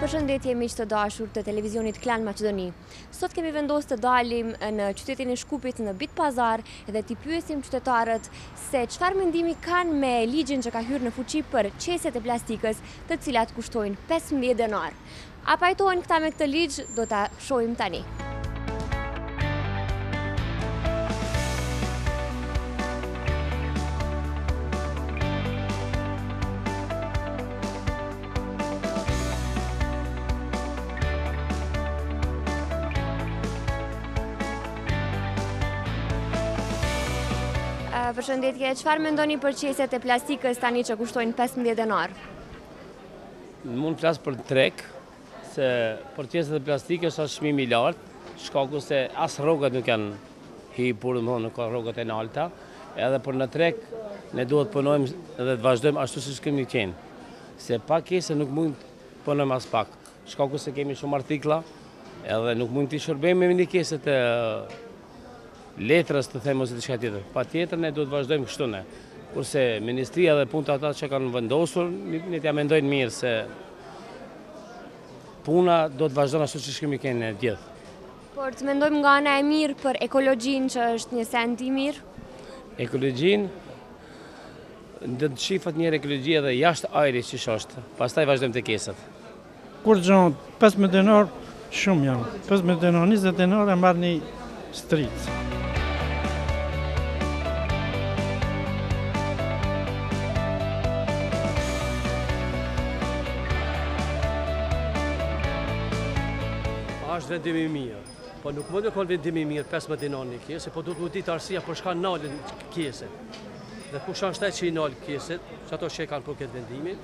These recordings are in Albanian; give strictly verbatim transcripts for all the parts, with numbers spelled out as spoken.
Përshëndetje miq të dashur të televizionit Klan Maqedoni. Sot kemi vendosur të dalim në qytetin e Shkupit në Bit Pazar dhe t'i pyesim qytetarët se çfarë mendimi kanë me ligjin që ka hyrë në fuqi për qeset e plastikës, të cilat kushtojnë pesëmbëdhjetë denar. A pajtohen këta me këtë ligj? Do ta shohim tani. Përshëndetje, çfarë mendoni për qeset e plastikës tani që kushtojnë pesëmbëdhjetë denar? Mund flas për trek, se për qeset e plastikës është çmimi i lartë, shkaku se as rrogat nuk janë hipur, domthonë nuk ka rrogat e larta, edhe për në trek ne duhet punojmë dhe të vazhdojmë ashtu siç kemi qenë. Se pa qese nuk mund të punojmë as pak. Shkaku se kemi shumë artikla, edhe nuk mund të shërbejmë me një qeset e letrës të them ose diçka tjetër. Patjetër ne duhet vazhdojmë kështu ne. Kurse ministria dhe punët ata që kanë vendosur, ne t'ja mendojnë mirë se puna do të vazhdon ashtu siç kemi qenë ne gjithë. Por të mendojmë nga ana e mirë për ekologjinë që është një send i mirë? Ekologjinë do të shifat një ekologji edhe jashtë ajrit që është. Pastaj vazhdojmë te keset. Kur gjon pesëmbëdhjetë denar shumë janë. pesëmbëdhjetë denar, njëzet denar e marr një strit. Është vendimi i mirë, po nuk mund të konë vendimi i mirë pesëmbëdhjetë denar një kese, po duhet më ditë arsia për shka nalën kese. Dhe ku shanë shtajt që i nalë keset, që ato që e kanë për këtë vendimin,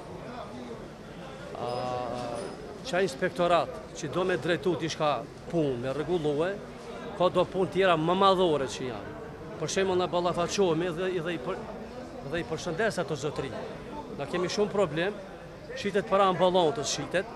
qa inspektorat që do me drejtu t'i shka punë, me rregulluhe, ka do punë tjera më madhore që janë. Për shembull na ballafaqohemi dhe, dhe, dhe i përshëndes ato zotëri. Na kemi shumë problem, shitet para amballantës shitet,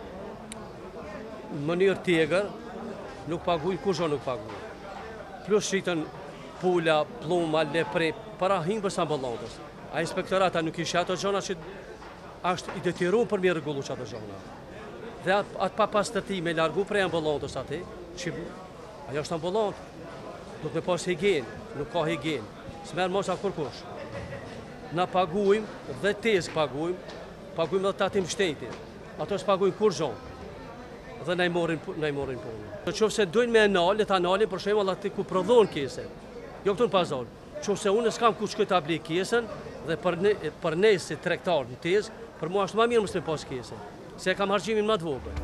në mënyrë tjegër, nuk paguajnë, kusho nuk paguajnë. Plus shiten pula, pluma, lepre, para himbës amballantës. A inspektorata nuk ishe ato gjona që është i detyruar për mi rregullu që ato gjona. Dhe atë at pa pastërti me largu prej amballantës aty, që ajo është amballantë, nuk me pas higienë, nuk ka higienë, s'merr mos a kurkush. Na paguajmë dhe tezë paguajmë, paguajmë edhe tatim shtetit. Ato s'paguajnë kur gjonë dhe na i morin punë. Në qoftë se dojnë me anal, le ta analin për shembull aty ku prodhon kese. Jo këtu në pazar. Qoftë se unë s'kam ku shkoj ta blej kesën dhe për ne, për ne si tregtar në tezë, për mua është më mirë mos me pas kese, se kam harxhimin më të vogël.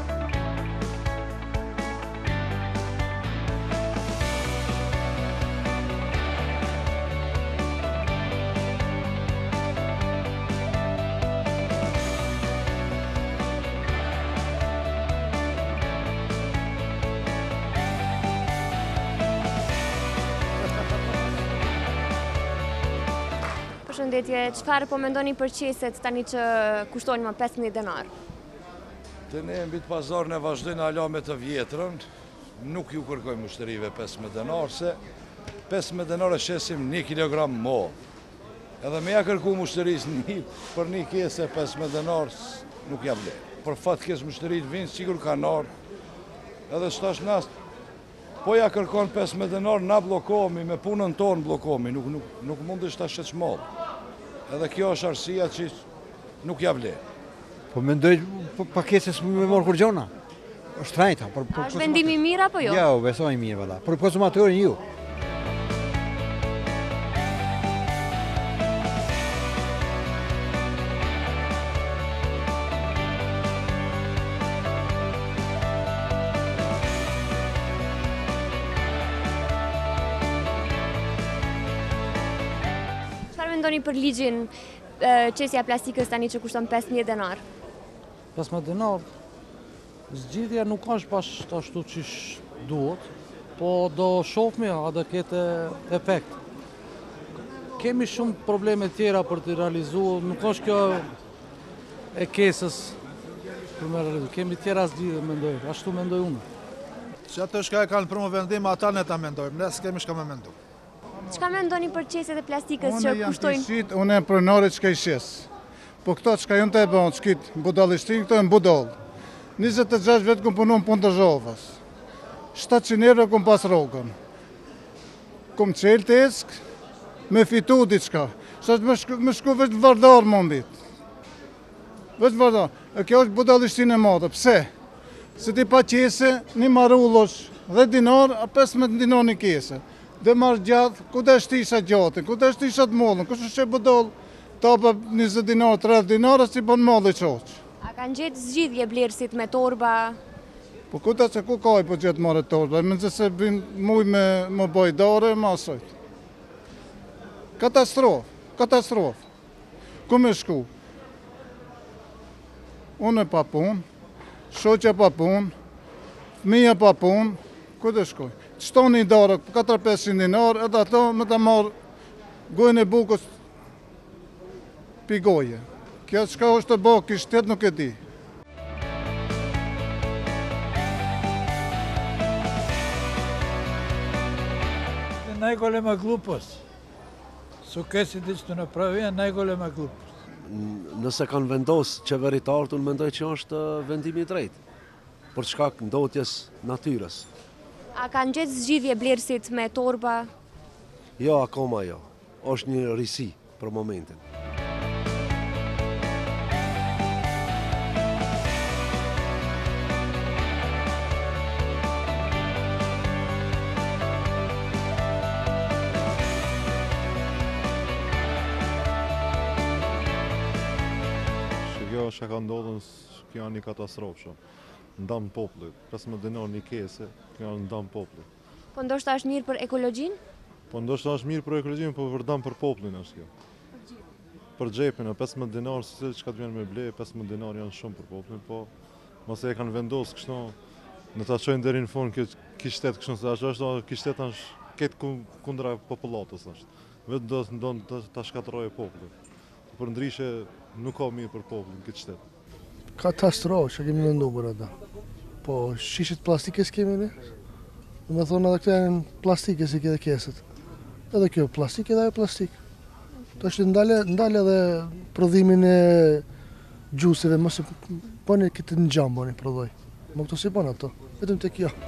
Përshëndetje, çfarë po mendoni për qeset tani që kushtojnë më pesëmbëdhjetë denar? Të ne në Bit Pazar ne vazhdojnë ala me të vjetrën, nuk ju kërkojmë mushterive pesëmbëdhjetë denar, se pesëmbëdhjetë denar e shesim një kilogram mo. Edhe me ja kërku mushteris një, për një kese pesëmbëdhjetë denar nuk ja vle. Për fat kes mushterit vinë, sigur kanë ardhur, edhe shtash nas, po ja kërkon pesëmbëdhjetë denar, na blokohemi, me punën tonë blokohemi, nuk, nuk, nuk mund është ta shetë shmollë. Edhe kjo është arsia që nuk ja vle. Po mendoj pakesës me morë kur gjona. Është trajta. A është vendimi i mirë apo jo? Ja, u besoj i mirë valla. Për konsumatorin ju. Mendoni për ligjin qesja plastikës tani që kushton pesëmbëdhjetë denar? pesëmbëdhjetë denar, zgjidhja nuk është pas ashtu që duhet, po do shohme a do ketë efekt. Kemi shumë probleme tjera për të realizuar, nuk është kjo e kesës për me realizuar. Kemi tjera zgjidhje, mendoj, ashtu mendoj unë. Që ato shka e kanë për më vendim, ata ne ta mendojmë, ne s'kemi shka me mendu. Çka mendoni për qeset e plastikës që kushtojnë? Unë e pronore çka i shes. Po këto çka janë të e bon, çkit budallishtin, këto e budall. njëzet e gjashtë vetë këm punu në punë të zhovës. shtatëqind euro këm pas rogën. Këm qelë të esk, me fitu diçka. Sa të më shku veç vardar më mbit. Veç vardar. E kjo është budalishtin e madhe. Pse? Se ti pa qese, një marullosh dhe dinar, a pesëmbëdhjetë dinar një kese. Dhe marrë gjatë, ku dhe shtisha gjatë, ku dhe shtisha të mollën, ku shë budal, ta pa njëzet dinar, tridhjetë dinar, si për në mollë i qoqë. A kanë gjetë zgjidhje blerësit me torba? Po ku ta që ku kaj po gjithë marrë torba, me nëse se bëjnë muj me më bajdare, ma asojtë. Katastrofë, katastrofë. Ku me shku? Unë e pa punë, shoqja pa punë, fëmija pa punë, ku dhe shkoj? Qëto një darë, katër pesëqind dinar, edhe ato me ta marë gojnë e bukës pi goje. Kjo qka është të bëhë kishtet nuk e di. Najgore me glupës. Sukesi di që të në pravija, najgore me glupës. Nëse kanë vendosë qeveritarët, unë mendoj që është vendimi i drejtë, për shkak ndotjes natyrës. A kanë gjetë zgjidhje blerësit me torba? Jo, akoma jo. Është një risi për momentin. Kjo që ka ndodhën, kjo janë një katastrofë shumë. Ndam popullit, pesëmbëdhjetë dinar një kese, kjo janë ndam popullit. Po ndoshta është mirë për ekologjinë? Po ndoshta është mirë për ekologjinë, po vërdam për popullin është kjo. Për xhepin, pesëmbëdhjetë dinar, se çka të vjen me ble, pesëmbëdhjetë dinar janë shumë për popullin, po mos e kanë vendosur kështu, në ta çojnë deri në fund këtë kishtet kështu se ashtu është kishtet është këtë kundra popullatës është. Vetë do do ta shkatërrojë popullin. Për ndryshe nuk ka mirë për popullin këtë qytet. Katastrofë që kemi mendu për ata. Po shishet plastike s'kemi ne. Do me thonë edhe këto janë plastike si këtë keset. Edhe kjo plastik edhe ajo plastik. Të është ndale, ndale edhe prodhimin e gjuseve, mos e bëni këtë në gjamë bëni prodhoj. Më këto si bënë ato, vetëm të kjo.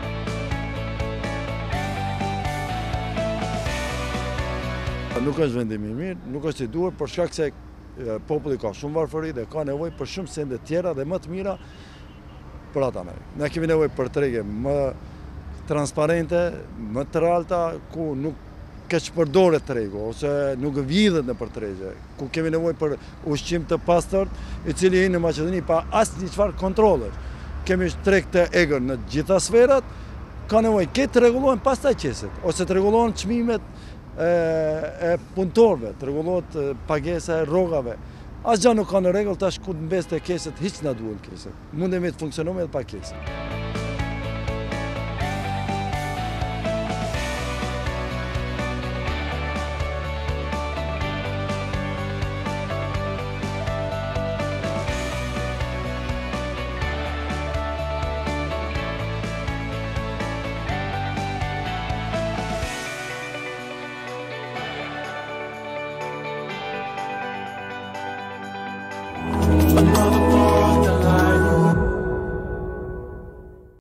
Nuk është vendimi mirë, nuk është i duhur, për shkak se populli ka shumë varfëri dhe ka nevojë për shumë sende tjera dhe më të mira për ata ne. Ne kemi nevojë për trege më transparente, më të ralta, ku nuk keq përdoret tregu ose nuk vjedhet në për tregje, ku kemi nevojë për ushqim të pastërt, i cili në Maqedoni pa asnjë çfarë kontrollesh. Kemi treg të egër në gjitha sferat, ka nevojë këtë rregullohen pastaj qeset ose të rregullohen çmimet e punëtorëve, të rregullohet pagesa e rrogave. Asgjë nuk ka në rregull, tash ku të mbeste keset, hiç na duhen keset. Mundemi të funksionojmë edhe pa keset.